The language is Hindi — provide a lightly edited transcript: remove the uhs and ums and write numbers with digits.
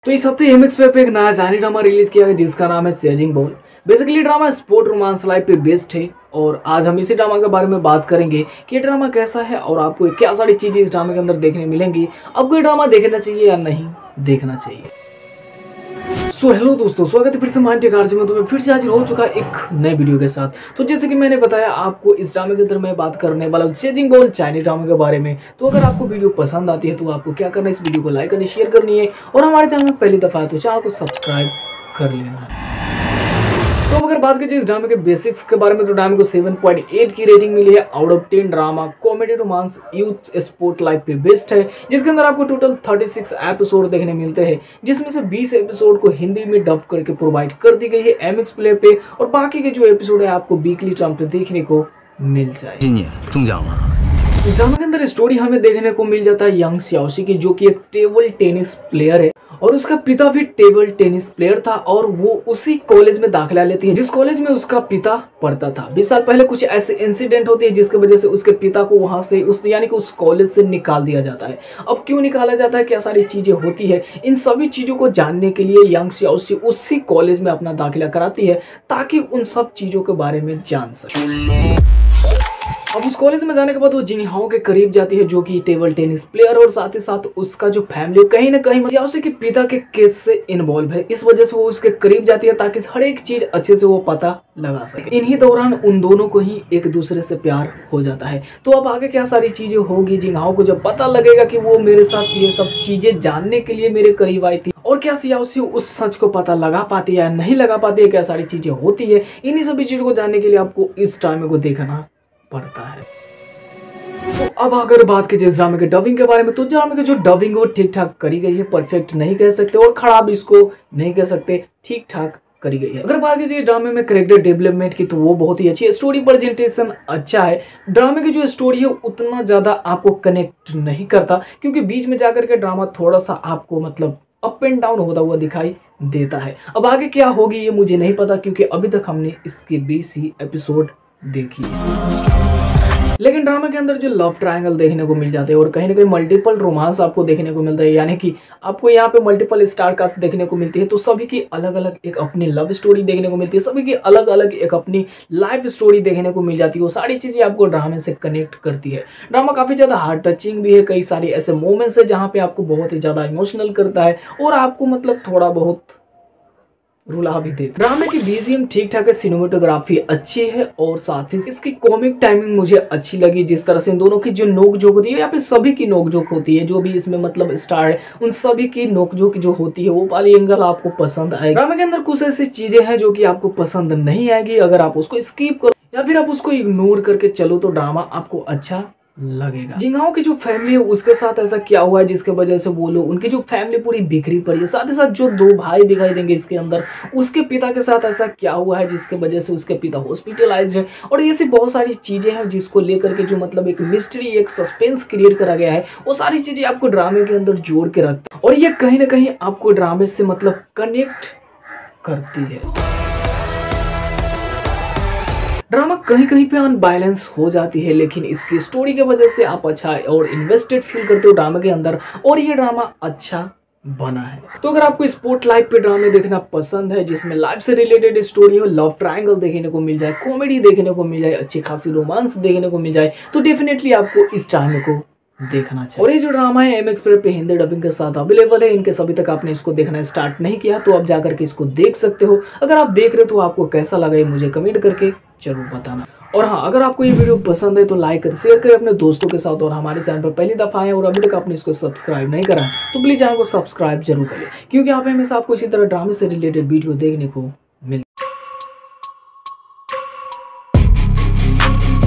तो इस हफ्ते एमएक्स पे एक नया जानी ड्रामा रिलीज किया है जिसका नाम है chasing ball. Basically drama sport romance life पे बेस्ड है और आज हम इसी ड्रामा के बारे में बात करेंगे कि ये ड्रामा कैसा है और आपको क्या सारी चीजें इस ड्रामे के अंदर देखने मिलेंगी। आपको ये ड्रामा देखना चाहिए या नहीं देखना चाहिए। सो हेलो दोस्तों, स्वागत है फिर से माइंड टेक आरजे में। तो मैं फिर से हाजिर हो चुका एक नए वीडियो के साथ। तो जैसे कि मैंने बताया आपको इस ड्रामे के अंदर मैं बात करने वाला हूँ चेजिंग बॉल चाइनीज ड्रामे के बारे में। तो अगर आपको वीडियो पसंद आती है तो आपको क्या करना है, इस वीडियो को लाइक करनी, शेयर करनी है और हमारे चैनल में पहली दफा है तो चैनल को सब्सक्राइब कर लेना है। तो अगर बात की जाए इस ड्रामे के बेसिक्स के बारे में तो ड्रामे को 7.8 की रेटिंग मिली है out of 10। Drama comedy romance youth sport life पे बेस्ड है जिसके अंदर आपको टोटल 36 एपिसोड देखने मिलते हैं जिसमें से 20 एपिसोड को हिंदी में डब करके प्रोवाइड कर दी गई है एमएक्स प्ले पे और बाकी के जो एपिसोड है आपको वीकली टर्म पे देखने को मिल जाएगा। इस ड्रामा के अंदर स्टोरी हमें देखने को मिल जाता है यंग सियाओशी की, जो कि एक टेबल टेनिस प्लेयर है और उसका पिता भी टेबल टेनिस प्लेयर था और वो उसी कॉलेज में दाखिला लेती है जिस कॉलेज में उसका पिता पढ़ता था। 20 साल पहले कुछ ऐसे इंसिडेंट होते हैं जिसकी वजह से उसके पिता को वहां से यानी कि उस कॉलेज से निकाल दिया जाता है। अब क्यों निकाला जाता है, क्या सारी चीजें होती है, इन सभी चीजों को जानने के लिए यंग सियाओशी उसी कॉलेज में अपना दाखिला कराती है ताकि उन सब चीजों के बारे में जान सके। अब उस कॉलेज में जाने के बाद वो जिंगहाओ के करीब जाती है जो कि टेबल टेनिस प्लेयर और साथ ही साथ उसका जो फैमिली कहीं ना कहीं सियाओशी के पिता के केस से इन्वॉल्व है। इस वजह से वो उसके करीब जाती है ताकि हर एक चीज अच्छे से वो पता लगा सके। इन्हीं दौरान उन दोनों को ही एक दूसरे से प्यार हो जाता है। तो अब आगे क्या सारी चीजें होगी, जिंगहाओ को जब पता लगेगा कि वो मेरे साथ ये सब चीजें जानने के लिए मेरे करीब आई थी और क्या सियाओशी उस सच को पता लगा पाती है या नहीं लगा पाती है, क्या सारी चीजें होती है, इन्हीं सभी चीजों को जानने के लिए आपको इस ड्रामे को देखना पड़ता है। तो अब अगर बात की जाए इस ड्रामे के डबिंग के बारे में तो ड्रामे की जो डबिंग वो ठीक ठाक करी गई है। परफेक्ट नहीं कह सकते और खराब इसको नहीं कह सकते, ठीक ठाक करी गई है। अगर बात की जाए ड्रामे में कैरेक्टर डेवलपमेंट की तो वो बहुत ही अच्छी है। स्टोरी प्रेजेंटेशन अच्छा है। ड्रामे की जो स्टोरी है उतना ज्यादा आपको कनेक्ट नहीं करता क्योंकि बीच में जाकर के ड्रामा थोड़ा सा आपको मतलब अप एंड डाउन होता हुआ दिखाई देता है। अब आगे क्या होगी ये मुझे नहीं पता क्योंकि अभी तक हमने इसके 20 ही एपिसोड देखी है। लेकिन ड्रामा के अंदर जो लव ट्रायंगल देखने को मिल जाते हैं और कहीं ना कहीं मल्टीपल रोमांस आपको देखने को मिलता है, यानी कि आपको यहाँ पे मल्टीपल स्टार कास्ट देखने को मिलती है। तो सभी की अलग अलग एक अपनी लव स्टोरी देखने को मिलती है, सभी की अलग अलग एक अपनी लाइफ स्टोरी देखने को मिल जाती है। वो सारी चीजें आपको ड्रामे से कनेक्ट करती है। ड्रामा काफी ज्यादा हार्ट टचिंग भी है, कई सारे ऐसे मोमेंट्स है जहाँ पे आपको बहुत ही ज्यादा इमोशनल करता है और आपको मतलब थोड़ा बहुत रुला भी देता है। ड्रामे की बीजीएम ठीक ठाक है, सिनेमेटोग्राफी अच्छी है और साथ ही इसकी कॉमिक टाइमिंग मुझे अच्छी लगी। जिस तरह से इन दोनों की जो नोकझोंक होती है या फिर सभी की नोकझोंक होती है, जो भी इसमें मतलब स्टार है उन सभी की नोकझोंक जो होती है वो वाली एंगल आपको पसंद आएगी। ड्रामे के अंदर कुछ ऐसी चीजें हैं जो कि आपको पसंद नहीं आएगी। अगर आप उसको स्किप करो या फिर आप उसको इग्नोर करके चलो तो ड्रामा आपको अच्छा लगेगा। जिंगहाओ की जो फैमिली है उसके साथ ऐसा क्या हुआ है जिसके वजह से वो लोग उनकी जो फैमिली पूरी बिखरी पड़ी है। साथ ही साथ जो दो भाई दिखाई देंगे इसके अंदर, उसके पिता के साथ ऐसा क्या हुआ है जिसके वजह से उसके पिता हॉस्पिटलाइज्ड है और ऐसी बहुत सारी चीजें हैं जिसको लेकर के जो मतलब एक मिस्ट्री एक सस्पेंस क्रिएट करा गया है। वो सारी चीजें आपको ड्रामे के अंदर जोड़ के रखता है और ये कहीं ना कहीं आपको ड्रामे से मतलब कनेक्ट करती है। ड्रामा कहीं कहीं पे अनबैलेंस हो जाती है लेकिन इसकी स्टोरी के वजह से आप अच्छा और इन्वेस्टेड फील करते हो ड्रामा के अंदर और ये ड्रामा अच्छा बना है। तो अगर आपको स्पोर्ट लाइफ पे ड्रामे देखना पसंद है जिसमें लाइफ से रिलेटेड स्टोरी हो, लव ट्रायंगल देखने को मिल जाए, कॉमेडी देखने को मिल जाए, अच्छी खासी रोमांस देखने को मिल जाए तो डेफिनेटली आपको इस ड्रामे को देखना चाहिए। और ये जो ड्रामा है एमएक्स प्ले पे हिंदी डबिंग के साथ अवेलेबल है। इनके सभी तक आपने इसको देखना स्टार्ट नहीं किया तो आप जाकर के इसको देख सकते हो। अगर आप देख रहे हो तो आपको कैसा लगा ये मुझे कमेंट करके जरूर बताना। और हाँ, अगर आपको ये वीडियो पसंद है तो लाइक कर शेयर करें अपने दोस्तों के साथ और हमारे चैनल पर पहली दफा आए और अभी तक आपने इसको सब्सक्राइब नहीं करा तो प्लीज चैनल को सब्सक्राइब जरूर करें क्योंकि यहाँ पे हमेशा आपको इसी तरह ड्रामे से रिलेटेड वीडियो देखने को